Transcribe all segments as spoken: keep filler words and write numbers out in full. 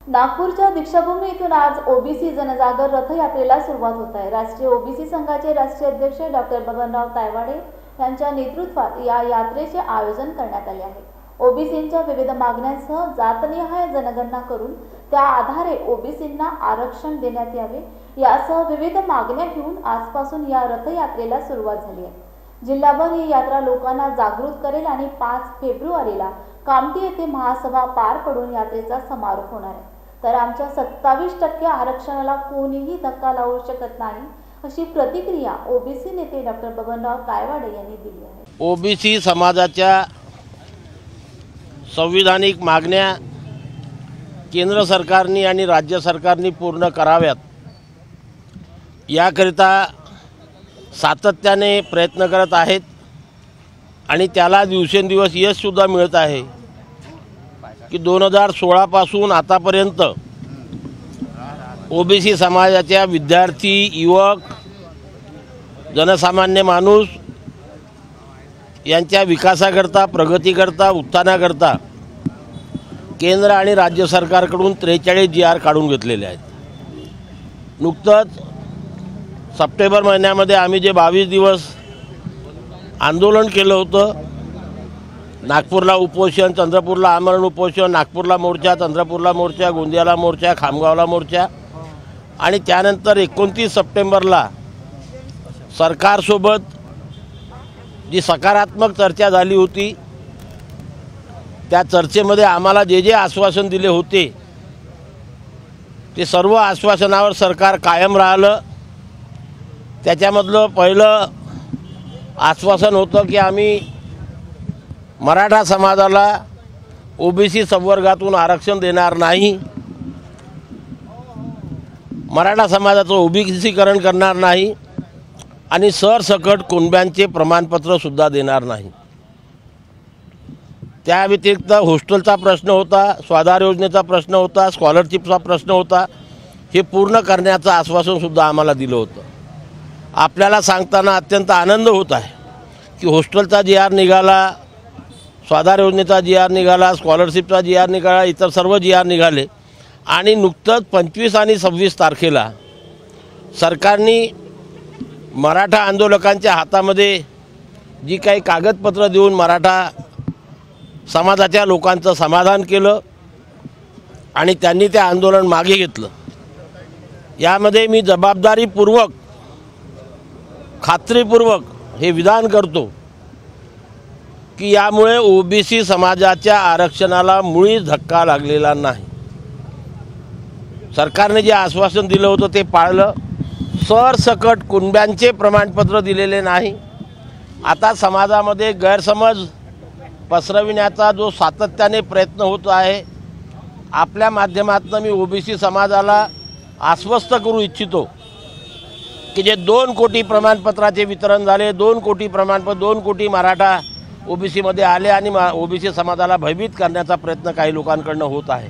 नागपूरच्या दीक्षाभूमी येथून आज ओबीसी जनजागर रथयात्रेला सुरुवात होत आहे। राष्ट्रीय ओबीसी संघाचे राष्ट्रीय अध्यक्ष डॉक्टर बबनराव तायवाडे यांच्या नेतृत्वात या यात्रेचे आयोजन करण्यात आले आहे। ओबीसींच्या विविध मागण्यांसह जातनिहाय जनगणना करून त्या आधारे ओबीसींना आरक्षण देण्यात यावे यासह विविध मागण्या घेऊन आजपासून या रथयात्रेला सुरुवात झाली आहे। जिल्हाभर ही यात्रा लोकांना जागृत करेल आणि पाच फेब्रुवारीला कामठी येथे महासभा पार पडून यात्रेचा समारोप होणार आहे। तर आमच्या सत्तावीस टक्के आरक्षणाला कोणीही धक्का लावू शकत नाही अशी प्रतिक्रिया ओबीसी नेते डॉक्टर बबनराव तायवाडे यांनी दिली आहे। ओबीसी समाजाच्या संविधानिक मागण्या केंद्र सरकारने आणि राज्य सरकारने पूर्ण कराव्यात याकरिता सातत्याने प्रयत्न करत आहेत आणि त्याला दिवसेंदिवस यश सुद्धा मिळत आहे की दोन हजार सोळा पासून आतापर्यंत ओबीसी समाजाच्या विद्यार्थी, युवक, जनसामान्य माणूस यांच्या विकासाकरता, प्रगतीकरता, उत्थानाकरता केंद्र आणि राज्य सरकारकडून त्रेचाळीस जी आर काढून घेतलेले आहेत। नुकतंच सप्टेंबर महिन्यामध्ये आम्ही जे बावीस दिवस आंदोलन केलं होतं, नागपूरला उपोषण, चंद्रपूरला आमरण उपोषण, नागपूरला मोर्चा, चंद्रपूरला मोर्चा, गोंदियाला मोर्चा, खामगावला मोर्चा आणि त्यानंतर एकोणतीस सप्टेंबरला सरकारसोबत जी सकारात्मक चर्चा झाली होती त्या चर्चेमध्ये आम्हाला जे जे आश्वासन दिले होते ते सर्व आश्वासनावर सरकार कायम राहिलं। त्याच्यामधलं पहिलं आश्वासन होतं की आम्ही मराठा समाजाला ओबीसी संवर्गातून आरक्षण देणार नाही, मराठा समाजाचं ओबीसीकरण करणार नाही आणि सरसकट कुणब्यांचे प्रमाणपत्र सुद्धा देणार नाही। त्या व्यतिरिक्त हॉस्टेलचा प्रश्न होता, स्वाधार योजनेचा प्रश्न होता, स्कॉलरशिपचा प्रश्न होता, हे पूर्ण करण्याचं आश्वासन सुद्धा आम्हाला दिलं होतं। आपल्याला सांगताना अत्यंत आनंद होत आहे की हॉस्टेलचा जी आर निघाला, स्वाधार योजनेचा जी आर निघाला, स्कॉलरशिपचा जी आर निघाला, इतर सर्व जी आर निघाले आणि नुकतंच पंचवीस आणि सव्वीस तारखेला सरकारने मराठा आंदोलकांच्या हातामध्ये जी काही कागदपत्र देऊन मराठा समाजाच्या लोकांचं समाधान केलं आणि त्यांनी ते आंदोलन मागे घेतलं। यामध्ये मी जबाबदारीपूर्वक, खात्रीपूर्वक हे विधान करतो की यामुळे ओबीसी समाजाच्या आरक्षणाला मुळीच धक्का लागलेला नाही। सरकारने जे आश्वासन दिलं होतं ते पाळलं। सरसकट कुणब्यांचे प्रमाणपत्र दिलेले नाही। आता समाजामध्ये गैरसमज पसरविण्याचा जो सातत्याने प्रयत्न होत आहे, आपल्या माध्यमातून मी ओबीसी समाजाला आश्वस्त करू इच्छितो की जे दोन कोटी प्रमाणपत्राचे वितरण झाले, दोन कोटी प्रमाणपत्र, दोन कोटी मराठा ओबीसीमध्ये आले आणि ओबीसी समाजाला भयभीत करण्याचा प्रयत्न काही लोकांकडून होत आहे।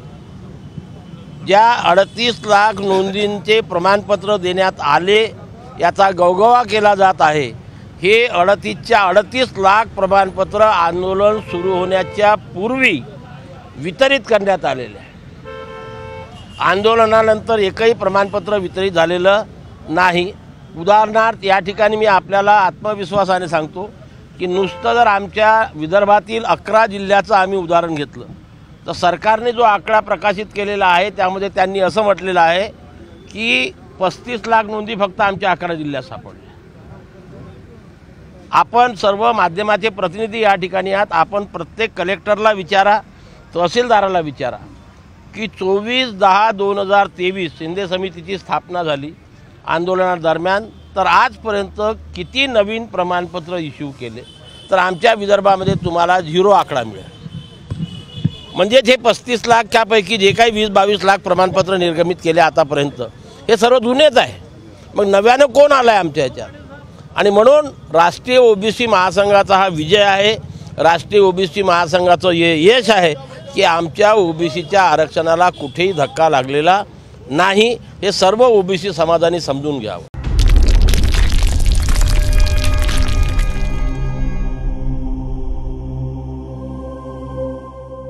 ज्या अडतीस लाख नोंदींचे प्रमाणपत्र देण्यात आले याचा गवगवा केला जात आहे, हे अडतीसच्या अडतीस लाख प्रमाणपत्र आंदोलन सुरू होण्याच्या पूर्वी वितरित करण्यात आलेले आहे। आंदोलनानंतर एकही प्रमाणपत्र वितरित झालेलं नाही। उदाहरणार्थ या ठिकाणी मी आपल्याला आत्मविश्वासाने सांगतो की नुसतं जर आमच्या विदर्भातील अकरा जिल्ह्याचं आम्ही उदाहरण घेतलं तर सरकारने जो आकडा प्रकाशित केलेला आहे त्यामध्ये त्यांनी असं म्हटलेलं आहे की पस्तीस लाख नोंदी फक्त आमच्या अकरा जिल्ह्यात सापडल्या। आपण सर्व माध्यमाचे प्रतिनिधी या ठिकाणी आहात, आपण प्रत्येक कलेक्टरला विचारा, तहसीलदाराला विचारा की चोवीस दहा दोन हजार तेवीस शिंदे समितीची स्थापना झाली आंदोलनादरम्यान, तर आजपर्यंत किती नवीन प्रमाणपत्र इश्यू केले, तर आमच्या विदर्भामध्ये तुम्हाला झिरो आकडा मिळेल। म्हणजे हे पस्तीस लाखच्यापैकी जे काही वीस बावीस लाख प्रमाणपत्र निर्गमित केले आतापर्यंत हे सर्व जुनेच आहे। मग नव्यानं कोण आलं आहे आमच्या ह्याच्यात? आणि म्हणून राष्ट्रीय ओबीसी महासंघाचा हा विजय आहे, राष्ट्रीय ओबीसी महासंघाचं ये यश आहे की आमच्या ओबीसीच्या आरक्षणाला कुठेही धक्का लागलेला नाही। हे सर्व ओबीसी समाजाने समजून घ्यावं।